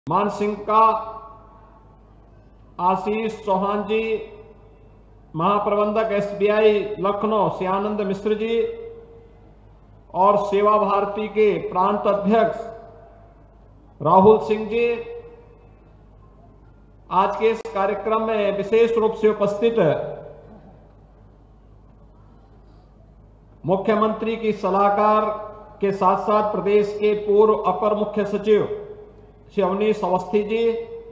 मान सिंह का आशीष चौहान जी, महाप्रबंधक एसबीआई लखनऊ से आनंद मिश्र जी और सेवा भारती के प्रांत अध्यक्ष राहुल सिंह जी, आज के इस कार्यक्रम में विशेष रूप से उपस्थित मुख्यमंत्री की सलाहकार के साथ साथ प्रदेश के पूर्व अपर मुख्य सचिव श्री अवनीश अवस्थी जी,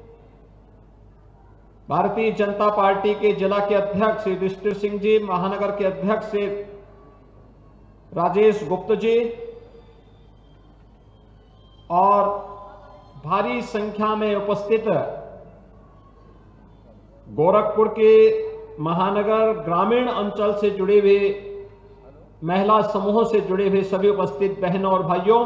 भारतीय जनता पार्टी के जिला के अध्यक्ष श्री युधिष्ठिर सिंह जी, महानगर के अध्यक्ष श्री राजेश गुप्त जी और भारी संख्या में उपस्थित गोरखपुर के महानगर ग्रामीण अंचल से जुड़े हुए महिला समूहों से जुड़े हुए सभी उपस्थित बहनों और भाइयों,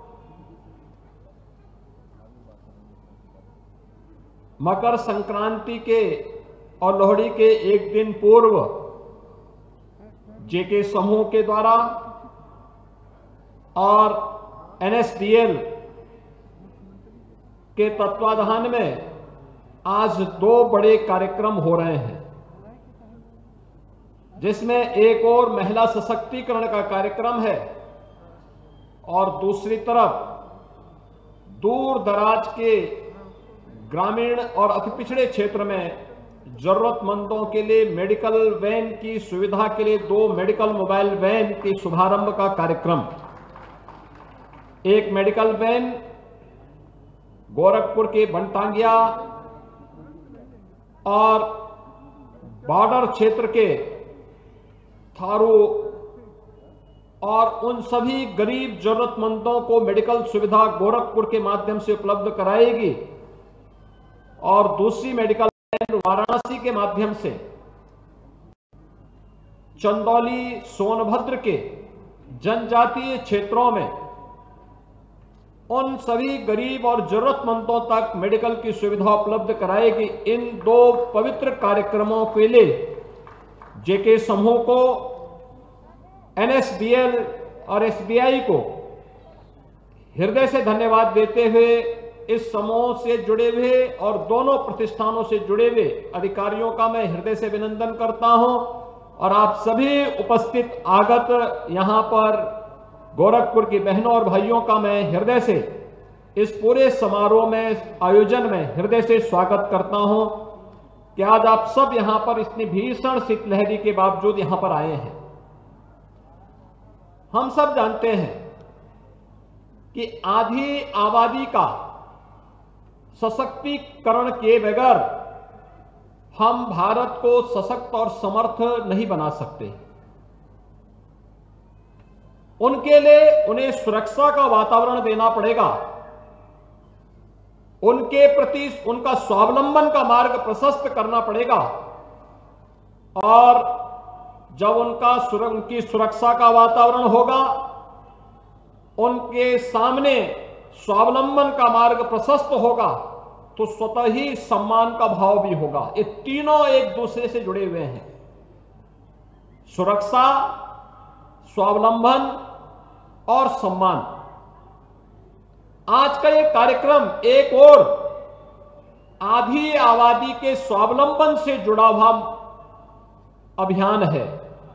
मकर संक्रांति के और लोहड़ी के एक दिन पूर्व जेके समूह के द्वारा और एनएसडीएल के तत्वाधान में आज दो बड़े कार्यक्रम हो रहे हैं, जिसमें एक और महिला सशक्तिकरण का कार्यक्रम है और दूसरी तरफ दूर दराज के ग्रामीण और अति पिछड़े क्षेत्र में जरूरतमंदों के लिए मेडिकल वैन की सुविधा के लिए 2 मेडिकल मोबाइल वैन के शुभारंभ का कार्यक्रम। एक मेडिकल वैन गोरखपुर के बनटांगिया और बॉर्डर क्षेत्र के थारू और उन सभी गरीब जरूरतमंदों को मेडिकल सुविधा गोरखपुर के माध्यम से उपलब्ध कराएगी और दूसरी मेडिकल वैन वाराणसी के माध्यम से चंदौली सोनभद्र के जनजातीय क्षेत्रों में उन सभी गरीब और जरूरतमंदों तक मेडिकल की सुविधा उपलब्ध कराएगी। इन दो पवित्र कार्यक्रमों के लिए जेके समूह को, एनएसडीएल और एसबीआई को हृदय से धन्यवाद देते हुए इस समूह से जुड़े हुए और दोनों प्रतिष्ठानों से जुड़े हुए अधिकारियों का मैं हृदय से अभिनंदन करता हूं और आप सभी उपस्थित आगत यहां पर गोरखपुर की बहनों और भाइयों का मैं हृदय से इस पूरे समारोह में, आयोजन में हृदय से स्वागत करता हूं कि आज आप सब यहां पर इतनी भीषण शीतलहरी के बावजूद यहां पर आए हैं। हम सब जानते हैं कि आधी आबादी का सशक्तिकरण किए बगैर हम भारत को सशक्त और समर्थ नहीं बना सकते। उनके लिए उन्हें सुरक्षा का वातावरण देना पड़ेगा, उनके प्रति उनका स्वावलंबन का मार्ग प्रशस्त करना पड़ेगा और जब उनकी सुरक्षा का वातावरण होगा, उनके सामने स्वावलंबन का मार्ग प्रशस्त होगा तो स्वतः ही सम्मान का भाव भी होगा। ये तीनों एक दूसरे से जुड़े हुए हैं, सुरक्षा, स्वावलंबन और सम्मान। आज का ये कार्यक्रम एक और आधी आबादी के स्वावलंबन से जुड़ा हुआ अभियान है।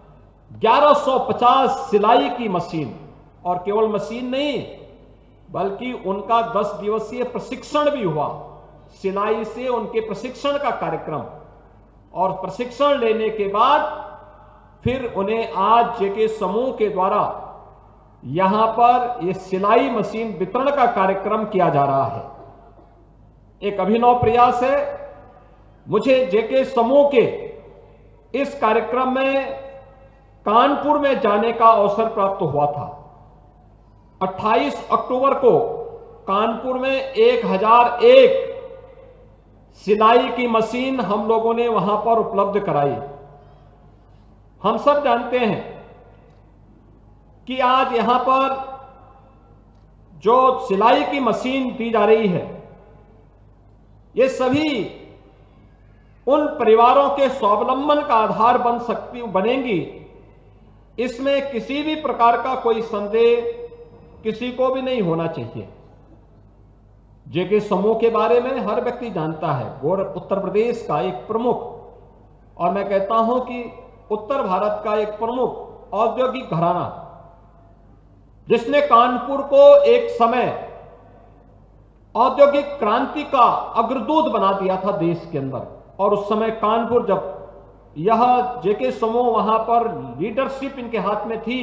1150 सिलाई की मशीन, और केवल मशीन नहीं बल्कि उनका 10 दिवसीय प्रशिक्षण भी हुआ, सिलाई से उनके प्रशिक्षण का कार्यक्रम, और प्रशिक्षण लेने के बाद फिर उन्हें आज जेके समूह के द्वारा यहां पर यह सिलाई मशीन वितरण का कार्यक्रम किया जा रहा है। एक अभिनव प्रयास है। मुझे जेके समूह के इस कार्यक्रम में कानपुर में जाने का अवसर प्राप्त हुआ था। 28 अक्टूबर को कानपुर में 1001 सिलाई की मशीन हम लोगों ने वहां पर उपलब्ध कराई। हम सब जानते हैं कि आज यहां पर जो सिलाई की मशीन दी जा रही है, ये सभी उन परिवारों के स्वावलंबन का आधार बनेंगी। इसमें किसी भी प्रकार का कोई संदेह किसी को भी नहीं होना चाहिए। जेके समूह के बारे में हर व्यक्ति जानता है। उत्तर प्रदेश का एक प्रमुख, और मैं कहता हूं कि उत्तर भारत का एक प्रमुख औद्योगिक घराना, जिसने कानपुर को एक समय औद्योगिक क्रांति का अग्रदूत बना दिया था देश के अंदर। और उस समय कानपुर, जब यह जेके समूह वहां पर लीडरशिप इनके हाथ में थी,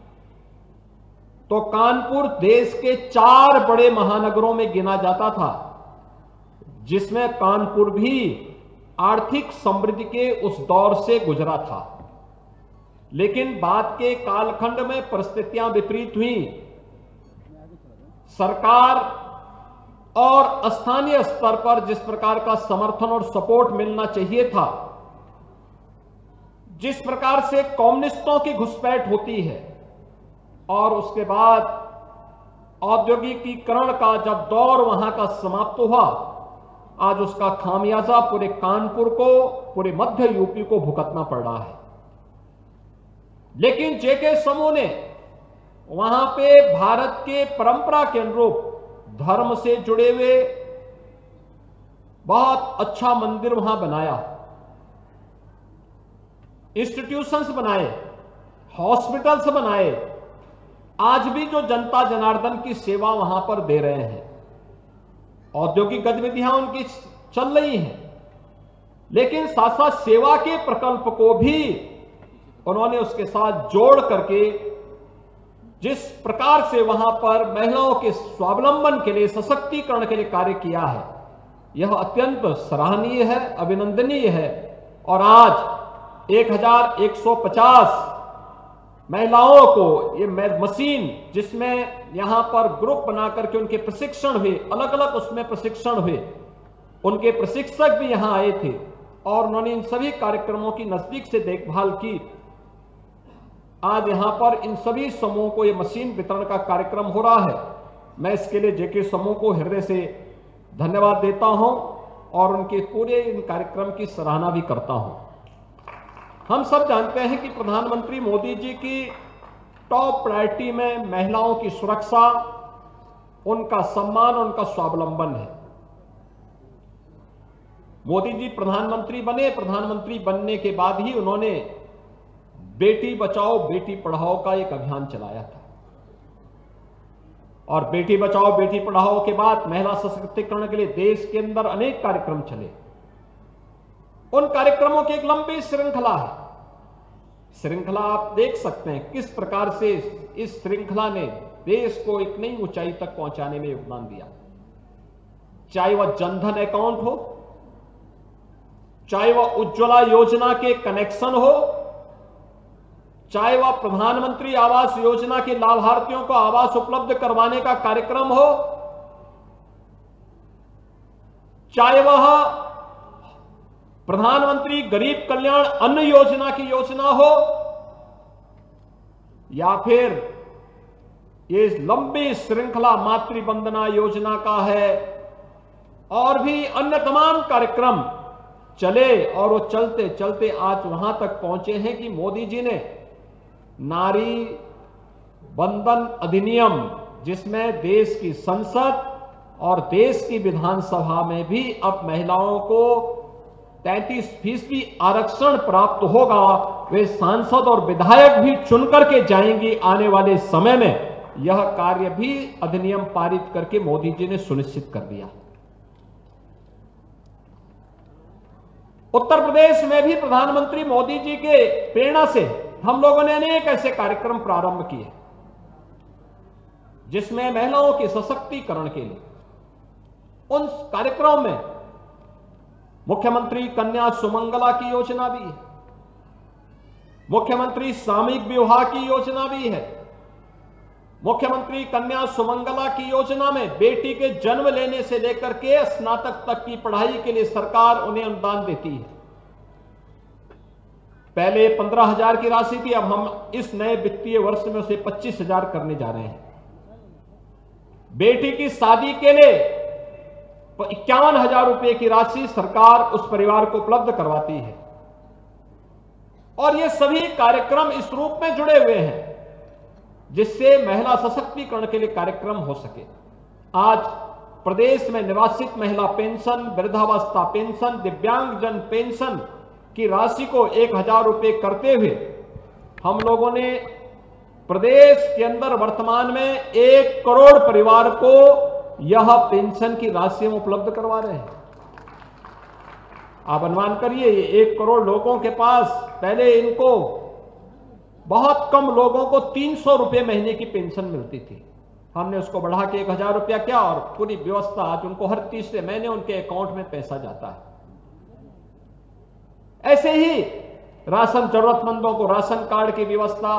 तो कानपुर देश के 4 बड़े महानगरों में गिना जाता था, जिसमें कानपुर भी आर्थिक समृद्धि के उस दौर से गुजरा था। लेकिन बाद के कालखंड में परिस्थितियां विपरीत हुई। सरकार और स्थानीय स्तर पर जिस प्रकार का समर्थन और सपोर्ट मिलना चाहिए था, जिस प्रकार से कम्युनिस्टों की घुसपैठ होती है, और उसके बाद औद्योगिकीकरण का जब दौर वहां का समाप्त हुआ, आज उसका खामियाजा पूरे कानपुर को, पूरे मध्य यूपी को भुगतना पड़ रहा है। लेकिन जेके समूह ने वहां पे भारत के परंपरा के अनुरूप धर्म से जुड़े हुए बहुत अच्छा मंदिर वहां बनाया, इंस्टीट्यूशंस बनाए, हॉस्पिटल्स बनाए। आज भी जो जनता जनार्दन की सेवा वहां पर दे रहे हैं, औद्योगिक गतिविधियां उनकी चल रही हैं, लेकिन साथ साथ सेवा के प्रकल्प को भी उन्होंने उसके साथ जोड़ करके जिस प्रकार से वहां पर महिलाओं के स्वावलंबन के लिए, सशक्तिकरण के लिए कार्य किया है, यह अत्यंत सराहनीय है, अभिनंदनीय है। और आज 1150 महिलाओं को ये मशीन, जिसमें यहां पर ग्रुप बना करके उनके प्रशिक्षण हुए, अलग अलग उसमें प्रशिक्षण हुए, उनके प्रशिक्षक भी यहां आए थे और उन्होंने इन सभी कार्यक्रमों की नजदीक से देखभाल की। आज यहां पर इन सभी समूहों को ये मशीन वितरण का कार्यक्रम हो रहा है। मैं इसके लिए जेके समूह को हृदय से धन्यवाद देता हूं और उनके पूरे इन कार्यक्रम की सराहना भी करता हूं। हम सब जानते हैं कि प्रधानमंत्री मोदी जी की टॉप प्रायोरिटी में महिलाओं की सुरक्षा, उनका सम्मान, उनका स्वावलंबन है। मोदी जी प्रधानमंत्री बने, प्रधानमंत्री बनने के बाद ही उन्होंने बेटी बचाओ बेटी पढ़ाओ का एक अभियान चलाया था। और बेटी बचाओ बेटी पढ़ाओ के बाद महिला सशक्तिकरण के लिए देश के अंदर अनेक कार्यक्रम चले। उन कार्यक्रमों की एक लंबी श्रृंखला है। श्रृंखला आप देख सकते हैं किस प्रकार से इस श्रृंखला ने देश को एक नई ऊंचाई तक पहुंचाने में योगदान दिया। चाहे वह जनधन अकाउंट हो, चाहे वह उज्ज्वला योजना के कनेक्शन हो, चाहे वह प्रधानमंत्री आवास योजना के लाभार्थियों को आवास उपलब्ध करवाने का कार्यक्रम हो, चाहे वह प्रधानमंत्री गरीब कल्याण अन्न योजना की योजना हो, या फिर ये लंबी श्रृंखला मातृ वंदना योजना का है, और भी अन्य तमाम कार्यक्रम चले। और वो चलते चलते आज वहां तक पहुंचे हैं कि मोदी जी ने नारी बंधन अधिनियम, जिसमें देश की संसद और देश की विधानसभा में भी अब महिलाओं को 33% आरक्षण प्राप्त होगा, वे सांसद और विधायक भी चुनकर के जाएंगी आने वाले समय में। यह कार्य भी अधिनियम पारित करके मोदी जी ने सुनिश्चित कर दिया। उत्तर प्रदेश में भी प्रधानमंत्री मोदी जी के प्रेरणा से हम लोगों ने अनेक ऐसे कार्यक्रम प्रारंभ किए, जिसमें महिलाओं के सशक्तिकरण के लिए उन कार्यक्रमों में मुख्यमंत्री कन्या सुमंगला की योजना भी है, मुख्यमंत्री सामूहिक विवाह की योजना भी है। मुख्यमंत्री कन्या सुमंगला की योजना में बेटी के जन्म लेने से लेकर के स्नातक तक की पढ़ाई के लिए सरकार उन्हें अनुदान देती है। पहले 15,000 की राशि थी, अब हम इस नए वित्तीय वर्ष में उसे 25,000 करने जा रहे हैं। बेटी की शादी के लिए 51,000 रुपए की राशि सरकार उस परिवार को उपलब्ध करवाती है। और ये सभी कार्यक्रम इस रूप में जुड़े हुए हैं जिससे महिला सशक्तिकरण के लिए कार्यक्रम हो सके। आज प्रदेश में निवासित महिला पेंशन, वृद्धावस्था पेंशन, दिव्यांगजन पेंशन की राशि को 1000 रुपये करते हुए हम लोगों ने प्रदेश के अंदर वर्तमान में 1 करोड़ परिवार को यह पेंशन की राशि हम उपलब्ध करवा रहे हैं। आप अनुमान करिए, ये 1 करोड़ लोगों के पास पहले इनको बहुत कम लोगों को 300 रुपये महीने की पेंशन मिलती थी। हमने उसको बढ़ा के 1000 रुपया किया और पूरी व्यवस्था आज उनको हर तीसरे महीने उनके अकाउंट में पैसा जाता है। ऐसे ही राशन, जरूरतमंदों को राशन कार्ड की व्यवस्था,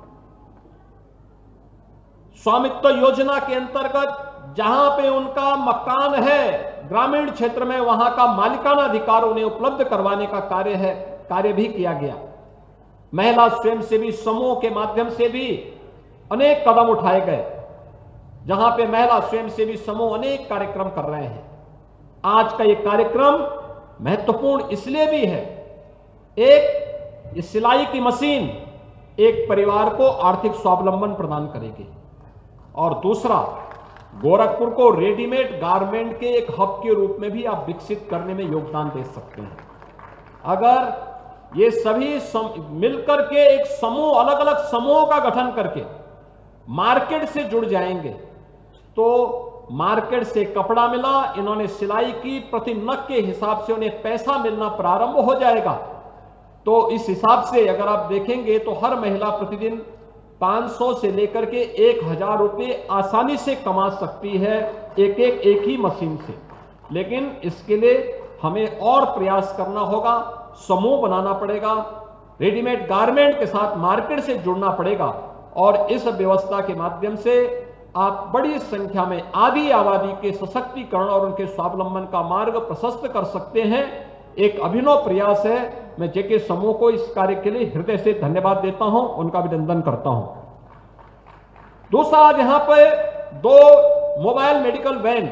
स्वामित्व योजना के अंतर्गत जहां पे उनका मकान है ग्रामीण क्षेत्र में, वहां का मालिकाना अधिकार उन्हें उपलब्ध करवाने का कार्य भी किया गया। महिला स्वयंसेवी समूह के माध्यम से भी अनेक कदम उठाए गए, जहां पे महिला स्वयंसेवी समूह अनेक कार्यक्रम कर रहे हैं। आज का ये कार्यक्रम महत्वपूर्ण इसलिए भी है, एक, ये सिलाई की मशीन एक परिवार को आर्थिक स्वावलंबन प्रदान करेगी, और दूसरा, गोरखपुर को रेडीमेड गारमेंट के एक हब के रूप में भी आप विकसित करने में योगदान दे सकते हैं। अगर ये सभी मिलकर के एक समूह, अलग अलग समूहों का गठन करके मार्केट से जुड़ जाएंगे, तो मार्केट से कपड़ा मिला, इन्होंने सिलाई की, प्रति नग के हिसाब से उन्हें पैसा मिलना प्रारंभ हो जाएगा। तो इस हिसाब से अगर आप देखेंगे तो हर महिला प्रतिदिन 500 से लेकर के 1000 रुपये आसानी से कमा सकती है एक ही मशीन से। लेकिन इसके लिए हमें और प्रयास करना होगा, समूह बनाना पड़ेगा, रेडीमेड गारमेंट के साथ मार्केट से जुड़ना पड़ेगा, और इस व्यवस्था के माध्यम से आप बड़ी संख्या में आधी आबादी के सशक्तिकरण और उनके स्वावलंबन का मार्ग प्रशस्त कर सकते हैं। एक अभिनव प्रयास है। मैं जेके समूह को इस कार्य के लिए हृदय से धन्यवाद देता हूं, उनका अभिनंदन करता हूं। दूसरा, आज यहां पर 2 मोबाइल मेडिकल वैन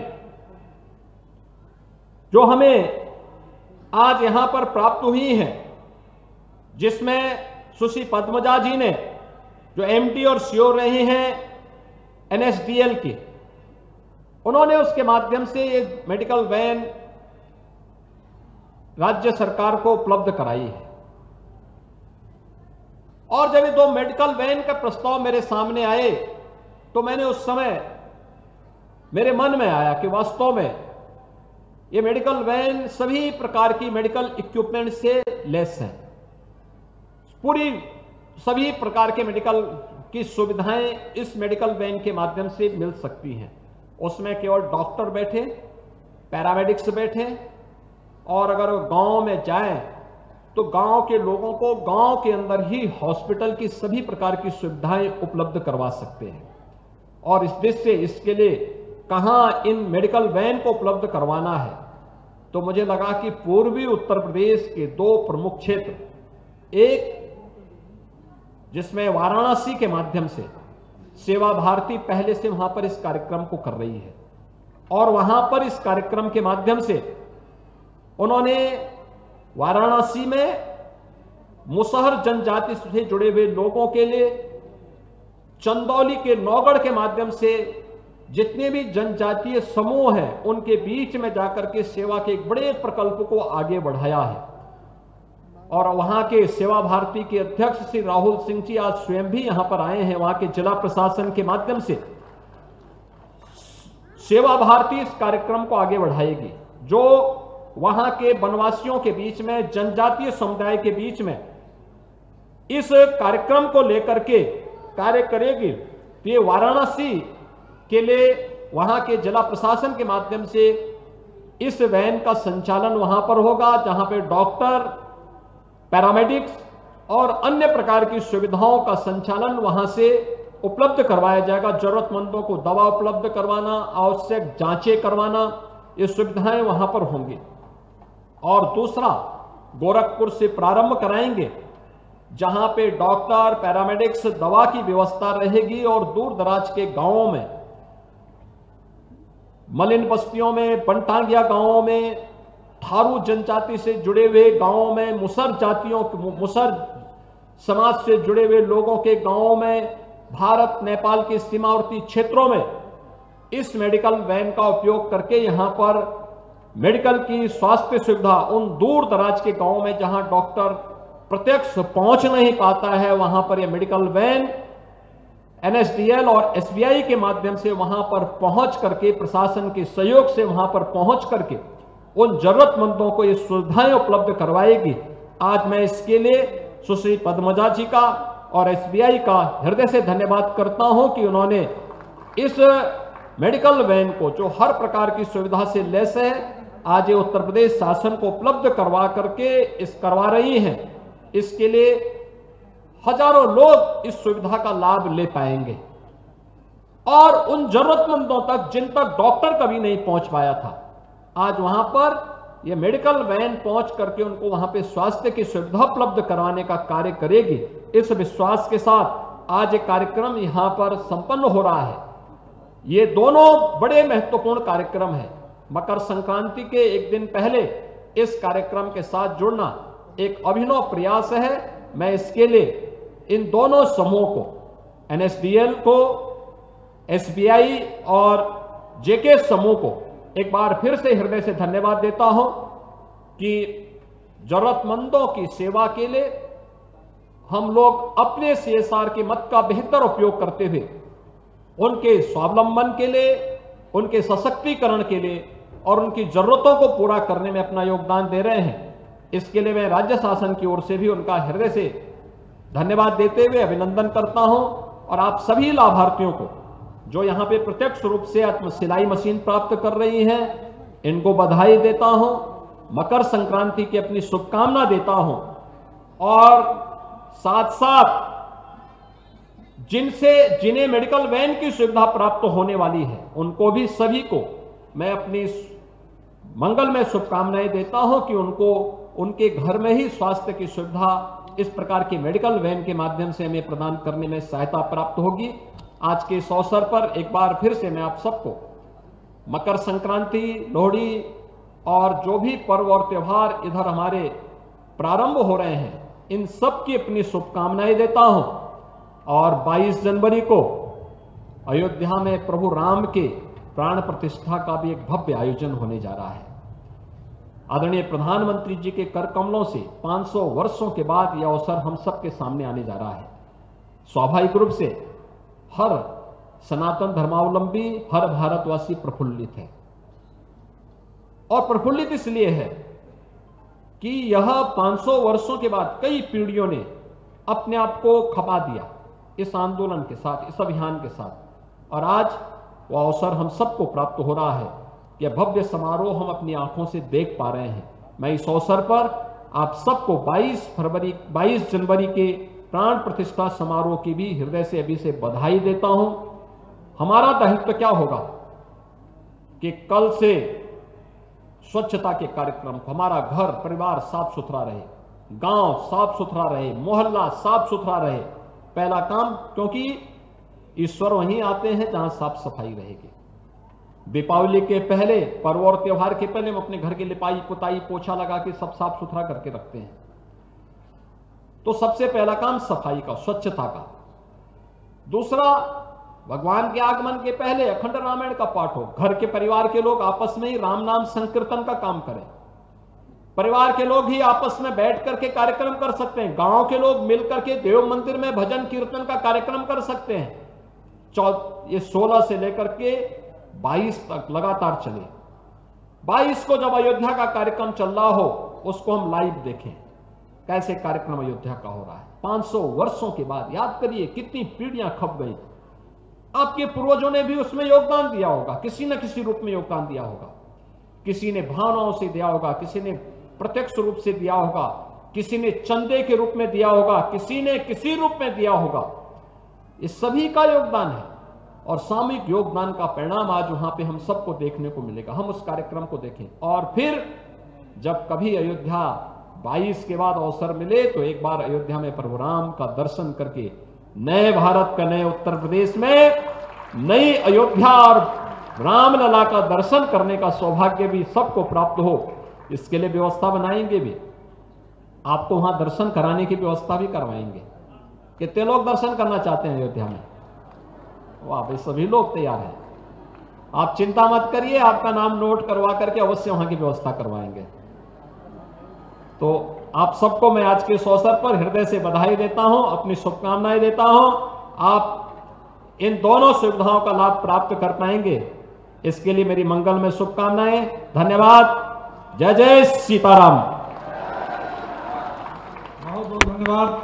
जो हमें आज यहां पर प्राप्त हुई हैं, जिसमें सुश्री पद्मजा जी ने, जो एमडी और सीओ रहे हैं एनएसडीएल की, उन्होंने उसके माध्यम से ये मेडिकल वैन राज्य सरकार को उपलब्ध कराई है। और जब ये 2 मेडिकल वैन का प्रस्ताव मेरे सामने आए, तो मैंने उस समय मेरे मन में आया कि वास्तव में ये मेडिकल वैन सभी प्रकार की मेडिकल इक्विपमेंट से लैस है। पूरी सभी प्रकार के मेडिकल की सुविधाएं इस मेडिकल वैन के माध्यम से मिल सकती हैं। उसमें केवल डॉक्टर बैठे, पैरामेडिक्स बैठे, और अगर गांव में जाएं तो गांव के लोगों को गांव के अंदर ही हॉस्पिटल की सभी प्रकार की सुविधाएं उपलब्ध करवा सकते हैं। और इस दृष्टि से इसके लिए कहां इन मेडिकल वैन को उपलब्ध करवाना है, तो मुझे लगा कि पूर्वी उत्तर प्रदेश के 2 प्रमुख क्षेत्र, एक जिसमें वाराणसी के माध्यम से सेवा भारती पहले से वहां पर इस कार्यक्रम को कर रही है, और वहां पर इस कार्यक्रम के माध्यम से उन्होंने वाराणसी में मुसहर जनजाति से जुड़े हुए लोगों के लिए चंदौली के नौगढ़ के माध्यम से जितने भी जनजातीय समूह हैं उनके बीच में जाकर के सेवा के एक बड़े प्रकल्प को आगे बढ़ाया है। और वहां के सेवा भारती के अध्यक्ष श्री राहुल सिंह जी आज स्वयं भी यहां पर आए हैं। वहां के जिला प्रशासन के माध्यम से सेवा भारती इस कार्यक्रम को आगे बढ़ाएगी, जो वहां के वनवासियों के बीच में, जनजातीय समुदाय के बीच में इस कार्यक्रम को लेकर के कार्य करेगी। तो ये वाराणसी के लिए वहां के जिला प्रशासन के माध्यम से इस वैन का संचालन वहां पर होगा, जहां पे डॉक्टर, पैरामेडिक्स और अन्य प्रकार की सुविधाओं का संचालन वहां से उपलब्ध करवाया जाएगा। जरूरतमंदों को दवा उपलब्ध करवाना, आवश्यक जांचें करवाना, ये सुविधाएं वहां पर होंगी। और दूसरा, गोरखपुर से प्रारंभ कराएंगे, जहां पे डॉक्टर, पैरामेडिक्स, दवा की व्यवस्था रहेगी, और दूर दराज के गांवों में, मलिन बस्तियों में, बनटांगिया गांवों में, थारू जनजाति से जुड़े हुए गांवों में, मुसर समाज से जुड़े हुए लोगों के गांवों में, भारत नेपाल के सीमावर्ती क्षेत्रों में इस मेडिकल वैन का उपयोग करके यहां पर मेडिकल की स्वास्थ्य सुविधा उन दूर दराज के गांवों में जहां डॉक्टर प्रत्यक्ष पहुंच नहीं पाता है, वहां पर यह मेडिकल वैन एनएसडीएल और एसबीआई के माध्यम से वहां पर पहुंच करके, प्रशासन के सहयोग से वहां पर पहुंच करके उन जरूरतमंदों को ये सुविधाएं उपलब्ध करवाएगी। आज मैं इसके लिए सुश्री पद्मजा जी का और एसबीआई का हृदय से धन्यवाद करता हूं कि उन्होंने इस मेडिकल वैन को, जो हर प्रकार की सुविधा से लैस है, आज ये उत्तर प्रदेश शासन को उपलब्ध करवा करके करवा रही हैं। इसके लिए हजारों लोग इस सुविधा का लाभ ले पाएंगे और उन जरूरतमंदों तक जिन तक डॉक्टर कभी नहीं पहुंच पाया था, आज वहां पर यह मेडिकल वैन पहुंच करके उनको वहां पे स्वास्थ्य की सुविधा उपलब्ध करवाने का कार्य करेगी। इस विश्वास के साथ आज एक कार्यक्रम यहां पर संपन्न हो रहा है। ये दोनों बड़े महत्वपूर्ण कार्यक्रम हैं। मकर संक्रांति के एक दिन पहले इस कार्यक्रम के साथ जुड़ना एक अभिनव प्रयास है। मैं इसके लिए इन दोनों समूह को, एनएसडीएल को, एसबीआई और जेके समूह को एक बार फिर से हृदय से धन्यवाद देता हूं कि जरूरतमंदों की सेवा के लिए हम लोग अपने सीएसआर के मत का बेहतर उपयोग करते हुए उनके स्वावलंबन के लिए, उनके सशक्तिकरण के लिए और उनकी जरूरतों को पूरा करने में अपना योगदान दे रहे हैं। इसके लिए मैं राज्य शासन की ओर से भी उनका हृदय से धन्यवाद देते हुए अभिनंदन करता हूं और आप सभी लाभार्थियों को जो यहां पे प्रत्यक्ष रूप से सिलाई मशीन प्राप्त कर रही हैं, इनको बधाई देता हूं, मकर संक्रांति की अपनी शुभकामना देता हूं और साथ साथ जिन्हें मेडिकल वैन की सुविधा प्राप्त होने वाली है, उनको भी सभी को मैं अपनी मंगलमय शुभकामनाएं देता हूं कि उनको उनके घर में ही स्वास्थ्य की सुविधा इस प्रकार की मेडिकल वैन के माध्यम से हमें प्रदान करने में सहायता प्राप्त होगी। आज के इस अवसर पर एक बार फिर से मैं आप सबको मकर संक्रांति, लोहड़ी और जो भी पर्व और त्योहार इधर हमारे प्रारंभ हो रहे हैं, इन सब की अपनी शुभकामनाएं देता हूं और 22 जनवरी को अयोध्या में प्रभु राम के प्राण प्रतिष्ठा का भी एक भव्य आयोजन होने जा रहा है। आदरणीय प्रधानमंत्री जी के कर कमलों से 500 वर्षों के बाद यह अवसर हम सबके सामने आने जा रहा है। स्वाभाविक रूप से हर सनातन धर्मावलंबी, हर भारतवासी प्रफुल्लित है और प्रफुल्लित इसलिए है कि यह 500 वर्षों के बाद कई पीढ़ियों ने अपने आप को खपा दिया इस आंदोलन के साथ, इस अभियान के साथ, और आज वह अवसर हम सबको प्राप्त हो रहा है। यह भव्य समारोह हम अपनी आंखों से देख पा रहे हैं। मैं इस अवसर पर आप सबको 22 जनवरी के प्राण प्रतिष्ठा समारोह की भी हृदय से अभी से बधाई देता हूं। हमारा दायित्व क्या होगा कि कल से स्वच्छता के कार्यक्रम को, हमारा घर परिवार साफ सुथरा रहे, गांव साफ सुथरा रहे, मोहल्ला साफ सुथरा रहे। पहला काम, क्योंकि ईश्वर वहीं आते हैं जहां साफ सफाई रहेगी। दीपावली के पहले, पर्व और त्योहार के पहले हम अपने घर की लिपाई पुताई पोछा लगा के सब साफ सुथरा करके रखते हैं। तो सबसे पहला काम सफाई का, स्वच्छता का। दूसरा, भगवान के आगमन के पहले अखंड रामायण का पाठ हो, घर के परिवार के लोग आपस में ही राम नाम संकीर्तन का काम करें। परिवार के लोग ही आपस में बैठ करके कार्यक्रम कर सकते हैं, गांव के लोग मिलकर के देव मंदिर में भजन कीर्तन का कार्यक्रम कर सकते हैं। ये 16 से लेकर के 22 तक लगातार चले। 22 को जब अयोध्या का कार्यक्रम चल रहा हो, उसको हम लाइव देखें कैसे कार्यक्रम अयोध्या का हो रहा है। 500 वर्षों के बाद याद करिए कितनी पीढ़ियां खप गई। आपके पूर्वजों ने भी उसमें योगदान दिया होगा, किसी न किसी रूप में योगदान दिया होगा। किसी ने भावनाओं से दिया होगा, किसी ने प्रत्यक्ष रूप से दिया होगा, किसी ने चंदे के रूप में दिया होगा, किसी ने किसी रूप में दिया होगा। इस सभी का योगदान है और सामूहिक योगदान का परिणाम आज वहां पे हम सबको देखने को मिलेगा। हम उस कार्यक्रम को देखें और फिर जब कभी अयोध्या 22 के बाद अवसर मिले तो एक बार अयोध्या में प्रभु राम का दर्शन करके नए भारत का, नए उत्तर प्रदेश में नई अयोध्या और रामलला का दर्शन करने का सौभाग्य भी सबको प्राप्त हो, इसके लिए व्यवस्था बनाएंगे भी। आपको वहां दर्शन कराने की व्यवस्था भी करवाएंगे। कितने लोग दर्शन करना चाहते हैं अयोध्या में? वाह भाई, सभी लोग तैयार हैं। आप चिंता मत करिए, आपका नाम नोट करवा करके अवश्य वहां की व्यवस्था करवाएंगे। तो आप सबको मैं आज के इस अवसर पर हृदय से बधाई देता हूं, अपनी शुभकामनाएं देता हूं। आप इन दोनों सुविधाओं का लाभ प्राप्त कर पाएंगे, इसके लिए मेरी मंगलमय शुभकामनाएं। धन्यवाद। जय जय सीताराम। बहुत बहुत धन्यवाद।